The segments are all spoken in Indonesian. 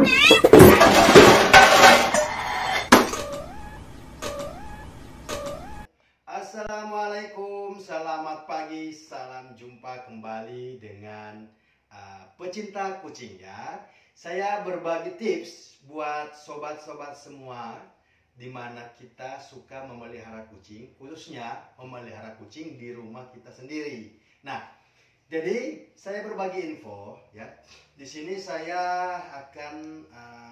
Assalamualaikum, selamat pagi, salam jumpa kembali dengan pecinta kucing ya. Saya berbagi tips buat sobat-sobat semua di mana kita suka memelihara kucing, khususnya memelihara kucing di rumah kita sendiri. Nah, jadi saya berbagi info ya. Di sini saya akan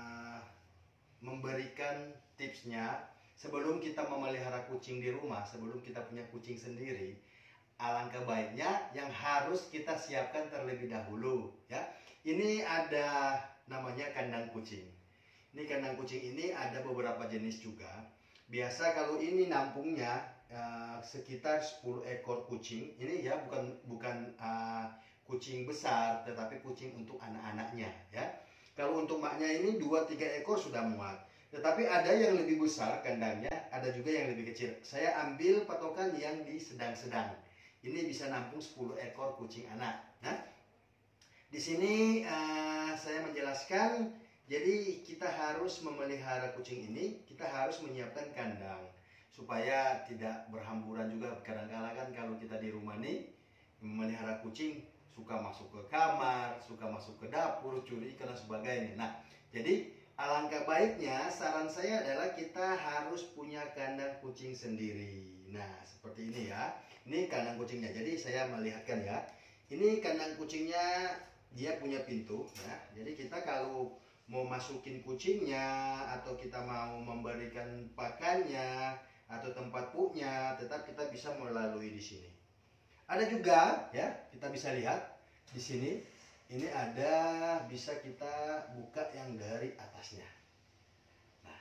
memberikan tipsnya. Sebelum kita memelihara kucing di rumah, sebelum kita punya kucing sendiri, alangkah baiknya yang harus kita siapkan terlebih dahulu ya. Ini ada namanya kandang kucing. Ini kandang kucing ini ada beberapa jenis juga. Biasa kalau ini nampungnya sekitar 10 ekor kucing. Ini ya bukan kucing besar, tetapi kucing untuk anak-anaknya ya. Kalau untuk maknya ini 2-3 ekor sudah muat. Tetapi ada yang lebih besar kandangnya, ada juga yang lebih kecil. Saya ambil patokan yang di sedang-sedang. Ini bisa nampung 10 ekor kucing anak. Nah, di sini saya menjelaskan, jadi kita harus memelihara kucing ini, kita harus menyiapkan kandang supaya tidak berhamburan juga. Kadang-kadang kan kalau kita di rumah nih memelihara kucing suka masuk ke kamar, suka masuk ke dapur, curi dan sebagainya. Nah, jadi alangkah baiknya saran saya adalah kita harus punya kandang kucing sendiri. Nah, seperti ini ya. Ini kandang kucingnya. Jadi saya melihatkan ya. Ini kandang kucingnya, dia punya pintu ya. Jadi kita kalau mau masukin kucingnya atau kita mau memberikan pakannya atau tempat pupnya, tetap kita bisa melalui di sini. Ada juga ya, kita bisa lihat di sini. Ini ada, bisa kita buka yang dari atasnya. Nah,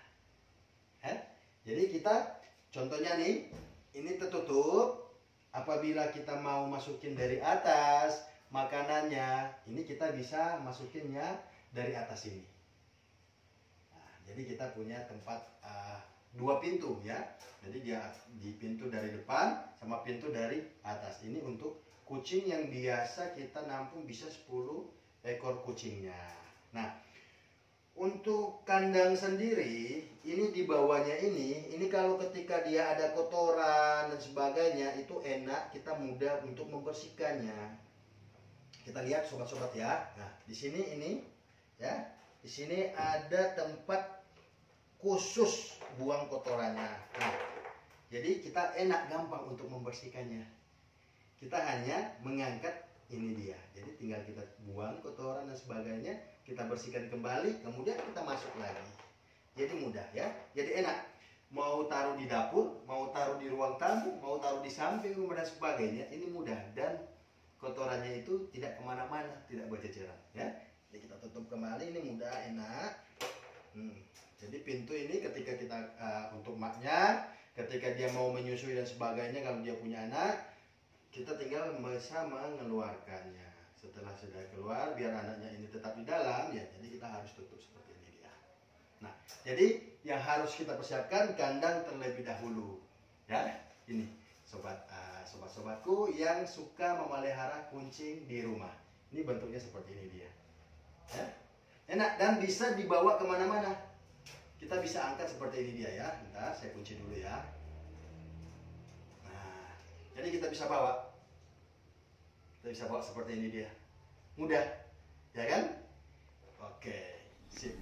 jadi kita contohnya nih, ini tertutup. Apabila kita mau masukin dari atas makanannya, ini kita bisa masukinnya dari atas ini. Nah, jadi kita punya tempat 2 pintu ya. Jadi dia di pintu dari depan sama pintu dari atas. Ini untuk kucing yang biasa kita nampung bisa 10 ekor kucingnya. Nah, untuk kandang sendiri, ini di bawahnya ini kalau ketika dia ada kotoran dan sebagainya, itu enak, kita mudah untuk membersihkannya. Kita lihat sobat-sobat ya. Nah, di sini ini ya, di sini ada tempat khusus buang kotorannya. Nah, jadi kita enak, gampang untuk membersihkannya. Kita hanya mengangkat ini dia. Jadi tinggal kita buang kotoran dan sebagainya, kita bersihkan kembali, kemudian kita masuk lagi. Jadi mudah ya. Jadi enak. Mau taruh di dapur, mau taruh di ruang tamu, mau taruh di samping rumah dan sebagainya, ini mudah. Dan kotorannya itu tidak kemana-mana, tidak berceceran ya. Jadi kita tutup kembali, ini mudah, enak. Jadi pintu ini ketika kita untuk maknya, ketika dia mau menyusui dan sebagainya, kalau dia punya anak, kita tinggal bisa mengeluarkannya. Setelah sudah keluar, biar anaknya ini tetap di dalam ya, jadi kita harus tutup seperti ini dia. Nah, jadi yang harus kita persiapkan kandang terlebih dahulu ya. Ini sobat-sobatku yang suka memelihara kucing di rumah. Ini bentuknya seperti ini dia ya. Enak dan bisa dibawa kemana-mana. Kita bisa angkat seperti ini dia ya. Bentar, saya kunci dulu ya. Jadi kita bisa bawa. Kita bisa bawa seperti ini dia. Mudah. Ya kan? Oke, sip.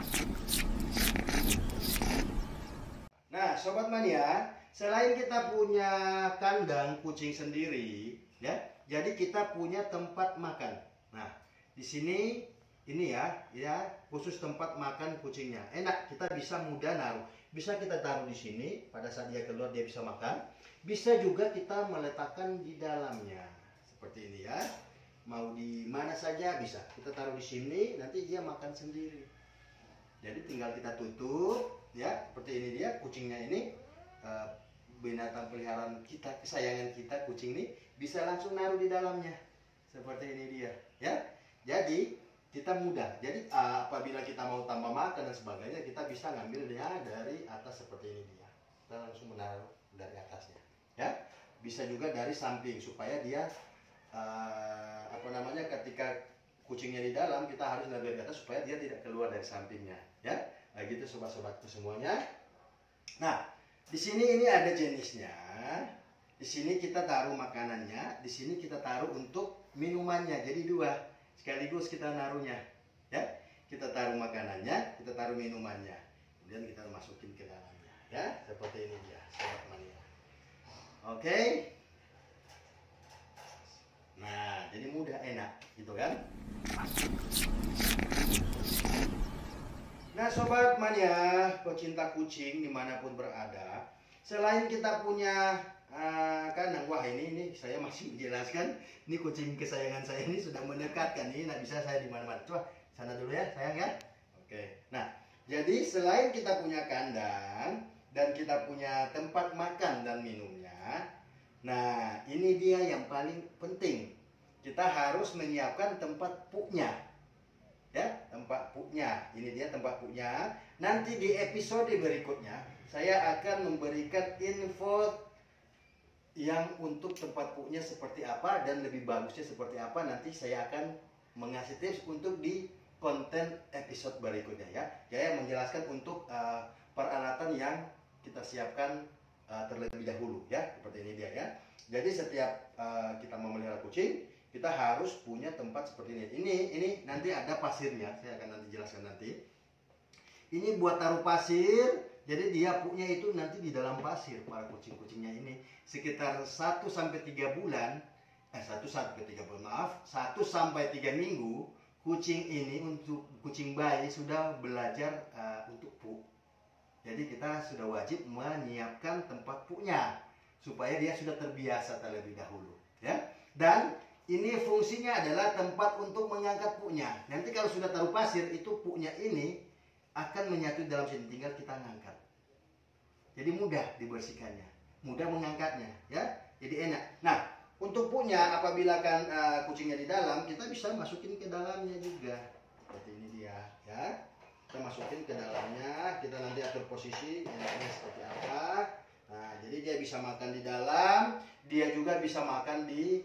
Nah, sobat mania, selain kita punya kandang kucing sendiri, ya. Jadi kita punya tempat makan. Nah, di sini ini ya, khusus tempat makan kucingnya. Enak, kita bisa mudah naruh. Bisa kita taruh di sini, pada saat dia keluar dia bisa makan. Bisa juga kita meletakkan di dalamnya seperti ini ya. Mau di mana saja bisa. Kita taruh di sini, nanti dia makan sendiri. Jadi tinggal kita tutup ya. Seperti ini dia kucingnya ini, binatang peliharaan kita, kesayangan kita, kucing ini bisa langsung naruh di dalamnya. Seperti ini dia ya. Jadi kita mudah. Jadi apabila kita mau tambah makan dan sebagainya, kita bisa ngambilnya dari atas seperti ini dia. Kita langsung menaruh dari atasnya. Ya, bisa juga dari samping supaya dia ketika kucingnya di dalam, kita harus naruh di atas supaya dia tidak keluar dari sampingnya, ya. Nah, gitu sobat-sobatku semuanya. Nah, di sini ini ada jenisnya. Di sini kita taruh makanannya, di sini kita taruh untuk minumannya. Jadi dua, sekaligus kita naruhnya, ya. Kita taruh makanannya, kita taruh minumannya. Kemudian kita masukin ke dalamnya, ya. Seperti ini dia, sobat mania. Oke. Nah, jadi mudah, enak, gitu kan? Nah, sobat mania, pecinta kucing dimanapun berada, selain kita punya kandang, wah ini saya masih menjelaskan, ini kucing kesayangan saya ini sudah mendekatkan, ini nggak bisa saya di mana-mana. Coba sana dulu ya, sayang ya. Oke. Nah, jadi selain kita punya kandang dan kita punya tempat makan dan minumnya, nah ini dia yang paling penting. Kita harus menyiapkan tempat pupnya, ya, tempat pupnya. Ini dia tempat pupnya. Nanti di episode berikutnya saya akan memberikan info yang untuk tempat pupnya seperti apa dan lebih bagusnya seperti apa. Nanti saya akan mengasih tips untuk di konten episode berikutnya, ya. Saya menjelaskan untuk peralatan yang kita siapkan terlebih dahulu, ya. Seperti ini dia, ya. Jadi setiap kita memelihara kucing, kita harus punya tempat seperti ini. Ini nanti ada pasirnya, saya akan nanti jelaskan nanti. Ini buat taruh pasir, jadi dia pupnya itu nanti di dalam pasir para kucing-kucingnya ini. Sekitar 1 sampai 3 bulan, 1 sampai 3 bulan, maaf, 1 sampai 3 minggu, kucing ini untuk kucing bayi sudah belajar untuk pup. Jadi kita sudah wajib menyiapkan tempat pupnya supaya dia sudah terbiasa terlebih dahulu, ya. Dan ini fungsinya adalah tempat untuk mengangkat pupnya. Nanti kalau sudah taruh pasir, itu pupnya ini akan menyatu dalam sini, tinggal kita ngangkat. Jadi mudah dibersihkannya, mudah mengangkatnya, ya. Jadi enak. Nah, untuk pupnya apabila kan kucingnya di dalam, kita bisa masukin ke dalamnya juga. Seperti ini dia, ya. Kita masukin ke dalamnya, kita nanti atur posisi enaknya seperti apa. Nah, jadi dia bisa makan di dalam, dia juga bisa makan di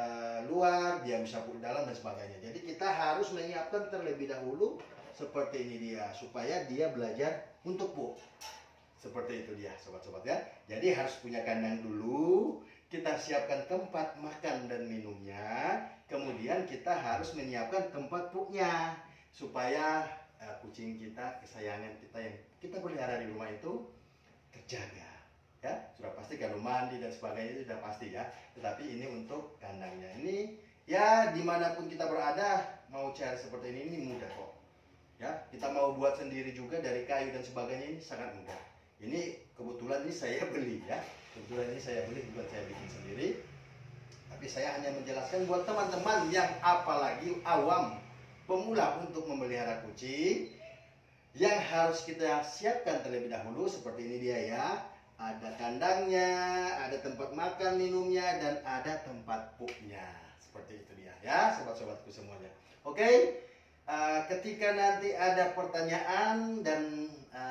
luar, dia bisa pup di dalam dan sebagainya. Jadi kita harus menyiapkan terlebih dahulu seperti ini dia, supaya dia belajar untuk pup. Seperti itu dia, sobat-sobat, ya. Jadi harus punya kandang dulu, kita siapkan tempat makan dan minumnya, kemudian kita harus menyiapkan tempat pupnya supaya kucing kita, kesayangan kita yang kita pelihara di rumah itu terjaga. Ya, sudah pasti kalau mandi dan sebagainya itu sudah pasti, ya. Tetapi ini untuk kandangnya. Ini ya dimanapun kita berada, mau cari seperti ini mudah kok. Ya, kita mau buat sendiri juga dari kayu dan sebagainya, ini sangat mudah. Ini kebetulan ini saya beli, ya. Kebetulan ini saya beli, bukan saya bikin sendiri. Tapi saya hanya menjelaskan buat teman-teman yang apalagi awam, pemula untuk memelihara kucing, yang harus kita siapkan terlebih dahulu seperti ini dia, ya. Ada kandangnya, ada tempat makan minumnya, dan ada tempat pupnya. Seperti itu dia, ya, sobat-sobatku semuanya. Oke, ketika nanti ada pertanyaan dan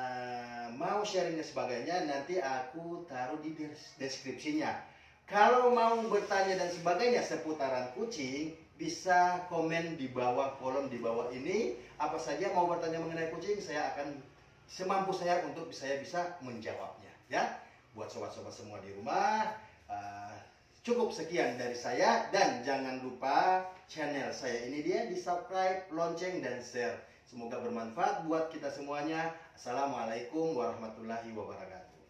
mau sharing dan sebagainya, nanti aku taruh di deskripsinya. Kalau mau bertanya dan sebagainya seputaran kucing, bisa komen di bawah, kolom di bawah ini. Apa saja mau bertanya mengenai kucing, saya akan semampu saya untuk saya bisa menjawabnya, ya. Buat sobat-sobat semua di rumah, cukup sekian dari saya, dan jangan lupa channel saya ini dia di subscribe, lonceng, dan share. Semoga bermanfaat buat kita semuanya. Assalamualaikum warahmatullahi wabarakatuh.